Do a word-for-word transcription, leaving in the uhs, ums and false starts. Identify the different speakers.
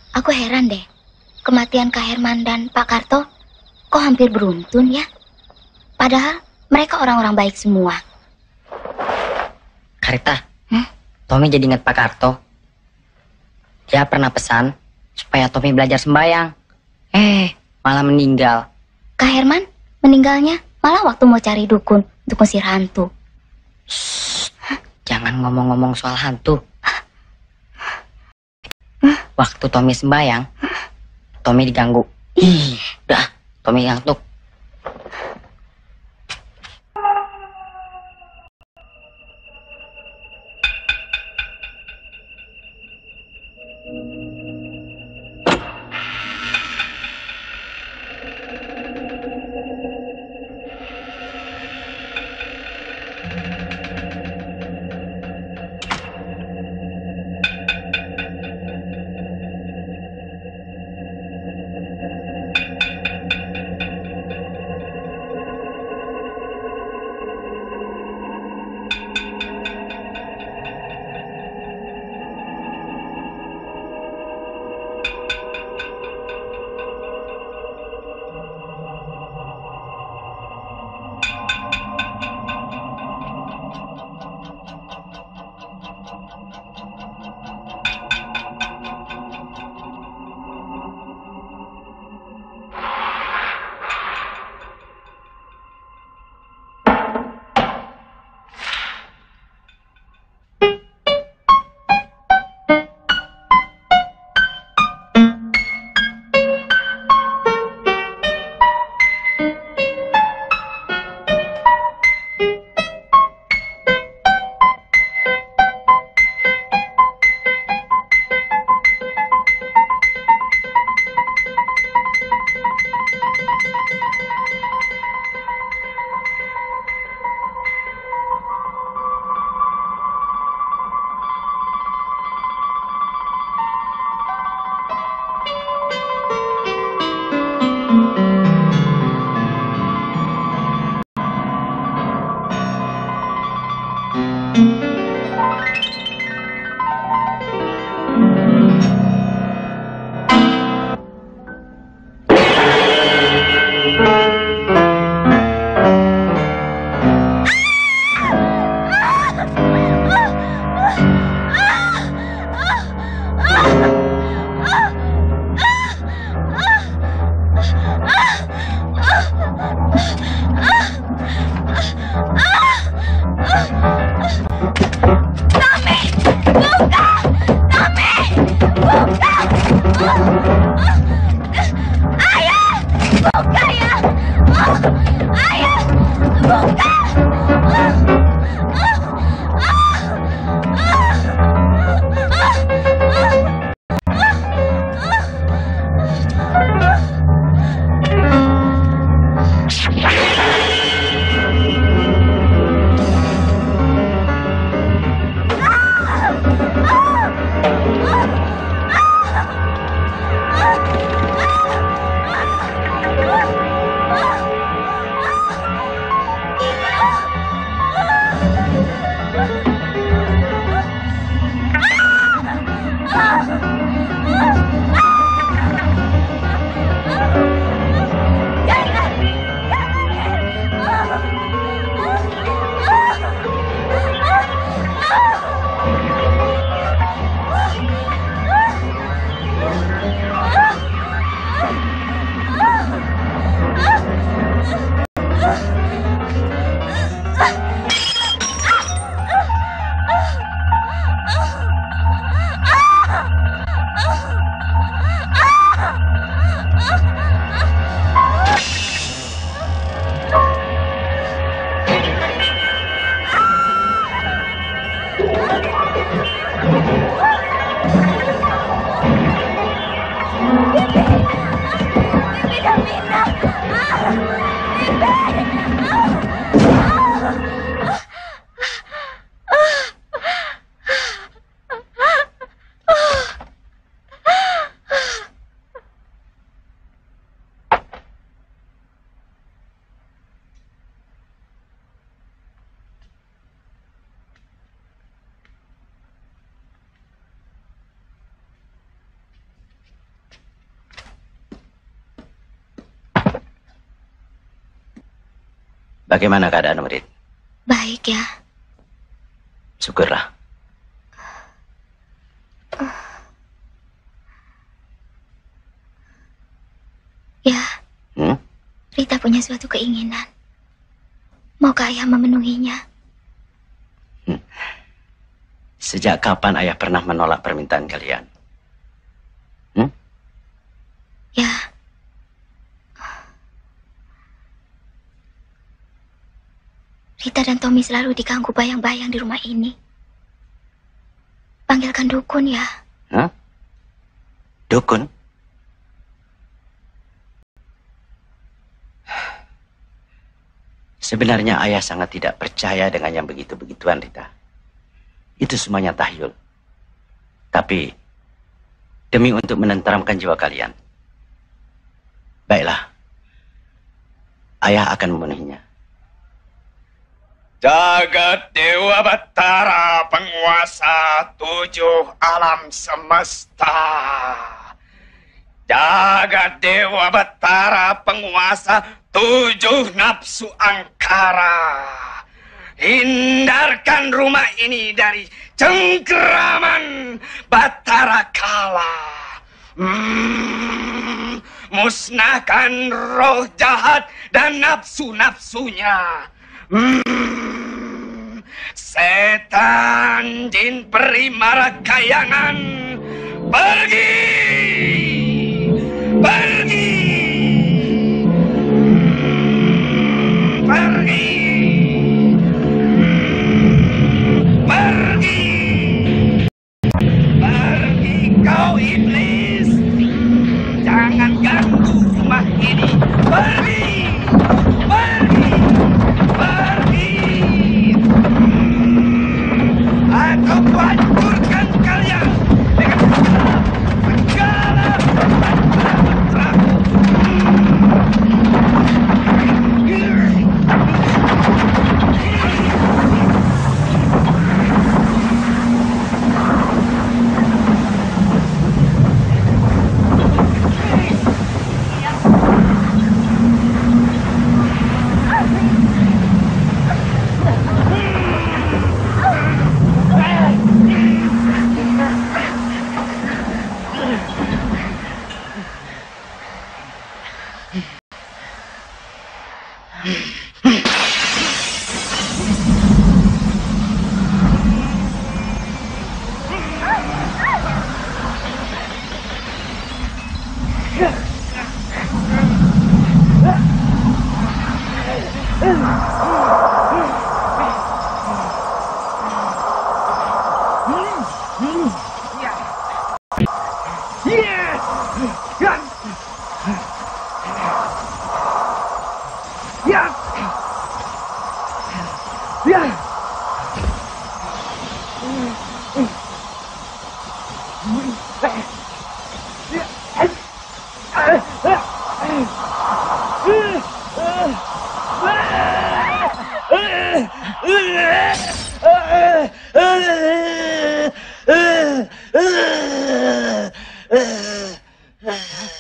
Speaker 1: Aku heran deh, kematian Kak Herman dan Pak Karto kok hampir beruntun ya? Padahal mereka orang-orang baik semua.
Speaker 2: Karita, hmm? Tommy jadi ingat Pak Karto. Dia pernah pesan supaya Tommy belajar sembahyang. Eh, malah meninggal.
Speaker 1: Kak Herman meninggalnya malah waktu mau cari dukun untuk ngusir hantu.
Speaker 2: Shh, jangan ngomong-ngomong soal hantu. Waktu Tommy sembahyang, Tommy diganggu. Ih, dah, Tommy ngantuk.
Speaker 1: Ah!
Speaker 3: Bagaimana keadaan murid?
Speaker 1: Baik ya.
Speaker 3: Syukurlah.
Speaker 1: Ya,
Speaker 3: Hmm?
Speaker 1: Rita punya suatu keinginan. Maukah ayah memenuhinya?
Speaker 3: Hmm. Sejak kapan ayah pernah menolak permintaan kalian? Hmm?
Speaker 1: Ya. Rita dan Tommy selalu diganggu bayang-bayang di rumah ini. Panggilkan dukun ya.
Speaker 3: Hah? Dukun? Sebenarnya ayah sangat tidak percaya dengan yang begitu-begituan, Rita. Itu semuanya tahyul. Tapi, demi untuk menenteramkan jiwa kalian, baiklah, ayah akan memenuhinya.
Speaker 4: Jagat Dewa Batara, penguasa tujuh alam semesta. Jagat Dewa Batara, penguasa tujuh nafsu angkara. Hindarkan rumah ini dari cengkeraman Batara Kala. Hmm, musnahkan roh jahat dan nafsu-nafsunya. Hmm, setan jin peri mara kayangan, pergi, pergi, hmm, pergi, hmm, pergi, pergi kau iblis, jangan ganggu rumah ini, pergi, pergi. Pergi, atau hancurkan kalian dengan segala mantra-mantraku.
Speaker 3: Uh, uh, uh.